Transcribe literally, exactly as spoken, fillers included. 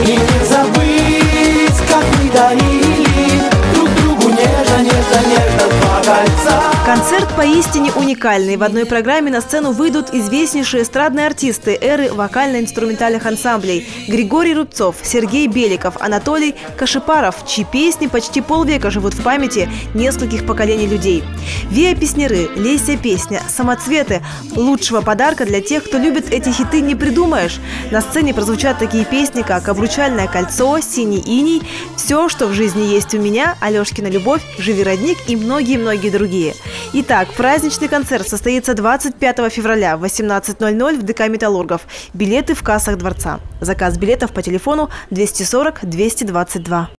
И не забыть, как мы дарили друг другу нежно, нежно, нежно два кольца. Концерт поистине уникальный. В одной программе на сцену выйдут известнейшие эстрадные артисты эры вокально-инструментальных ансамблей: Григорий Рубцов, Сергей Беликов, Анатолий Кашипаров, чьи песни почти полвека живут в памяти нескольких поколений людей. Виа-песняры, Леся песня, самоцветы. Лучшего подарка для тех, кто любит эти хиты, не придумаешь. На сцене прозвучат такие песни, как «Обручальное кольцо», «Синий иней», «Все, что в жизни есть у меня», «Алешкина любовь», «Живи, родник» и многие-многие другие. Итак, праздничный концерт состоится двадцать пятого февраля в восемнадцать ноль ноль в ДК «Металлургов». Билеты в кассах Дворца. Заказ билетов по телефону двести сорок двести двадцать два.